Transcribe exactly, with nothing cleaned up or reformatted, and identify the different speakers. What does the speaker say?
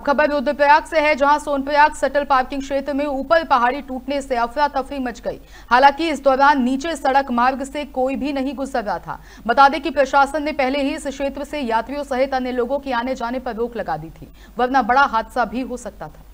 Speaker 1: खबर रुद्रप्रयाग से है, जहां सोनप्रयाग सटल पार्किंग क्षेत्र में ऊपर पहाड़ी टूटने से अफरा तफरी मच गई। हालांकि इस दौरान नीचे सड़क मार्ग से कोई भी नहीं गुजर रहा था। बता दें कि प्रशासन ने पहले ही इस क्षेत्र से यात्रियों सहित अन्य लोगों के आने जाने पर रोक लगा दी थी, वरना बड़ा हादसा भी हो सकता था।